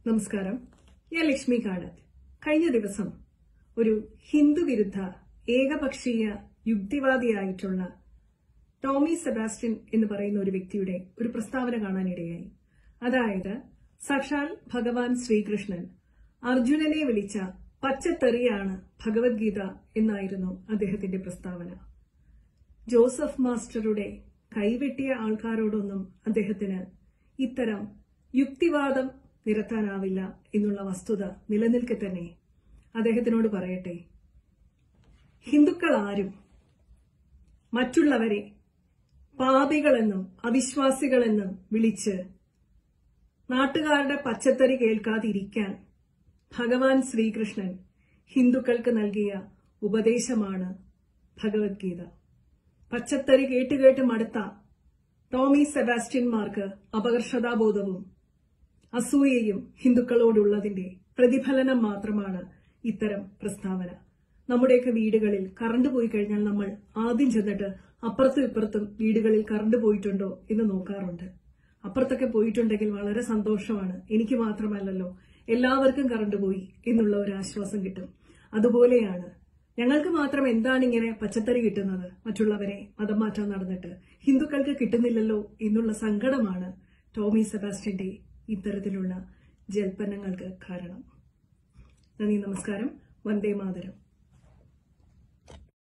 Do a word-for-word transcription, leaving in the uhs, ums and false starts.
നമസ്കാരം. ഞാൻ ലക്ഷ്മി കാണത്ത്. കഴിഞ്ഞ ദിവസം ഒരു ഹിന്ദു വിരുദ്ധ ഏകപക്ഷീയ യുക്തിവാദിയായിട്ടുള്ള ടോമി സെബാസ്റ്റ്യൻ എന്ന് പറയുന്ന ഒരു വ്യക്തിയുടെ ഒരു പ്രസ്താവന കാണാനിടയായി. അതായത് സാക്ഷാൽ ഭഗവാൻ ശ്രീകൃഷ്ണൻ അർജുനനെ വിളിച്ച പച്ചത്തെറിയാണ് ഭഗവത്ഗീത എന്നായിരുന്നു അദ്ദേഹത്തിന്റെ പ്രസ്താവന. ജോസഫ് മാസ്റ്ററുടെ കൈവെട്ടിയ ആൾക്കാരോടൊന്നും അദ്ദേഹത്തിന് ഇത്തരം യുക്തിവാദം നിരത്താനാവില്ല എന്നുള്ള വസ്തുത നിലനിൽക്കെ തന്നെ അദ്ദേഹത്തിനോട് പറയട്ടെ, ഹിന്ദുക്കൾ ആരും മറ്റുള്ളവരെ പാപികളെന്നും അവിശ്വാസികളെന്നും വിളിച്ച് നാട്ടുകാരുടെ പച്ചത്തറി കേൾക്കാതിരിക്കാൻ ഭഗവാൻ ശ്രീകൃഷ്ണൻ ഹിന്ദുക്കൾക്ക് നൽകിയ ഉപദേശമാണ് ഭഗവത്ഗീത. പച്ചത്തറി കേട്ടുകേട്ട് മടുത്ത ടോമി സെബാസ്റ്റ്യന്മാർക്ക് അപകർഷതാബോധവും അസൂയയും ഹിന്ദുക്കളോടുള്ളതിന്റെ പ്രതിഫലനം മാത്രമാണ് ഇത്തരം പ്രസ്താവന. നമ്മുടെയൊക്കെ വീടുകളിൽ കറണ്ട് പോയി കഴിഞ്ഞാൽ നമ്മൾ ആദ്യം ചെന്നിട്ട് അപ്പുറത്തും ഇപ്പുറത്തും വീടുകളിൽ കറണ്ട് പോയിട്ടുണ്ടോ എന്ന് നോക്കാറുണ്ട്. അപ്പുറത്തൊക്കെ പോയിട്ടുണ്ടെങ്കിൽ വളരെ സന്തോഷമാണ്. എനിക്ക് മാത്രമല്ലല്ലോ, എല്ലാവർക്കും കറണ്ട് പോയി എന്നുള്ള ഒരു ആശ്വാസം കിട്ടും. അതുപോലെയാണ് ഞങ്ങൾക്ക് മാത്രം എന്താണ് ഇങ്ങനെ പച്ചത്തറി കിട്ടുന്നത്, മറ്റുള്ളവരെ മതം മാറ്റാൻ നടന്നിട്ട് ഹിന്ദുക്കൾക്ക് കിട്ടുന്നില്ലല്ലോ എന്നുള്ള സങ്കടമാണ് ടോമി സെബാസ്റ്റ്യന്റെ ഇത്തരത്തിലുള്ള ജൽപ്പനങ്ങൾക്ക് കാരണം. നന്ദി, നമസ്കാരം. വന്ദേ മാതരം.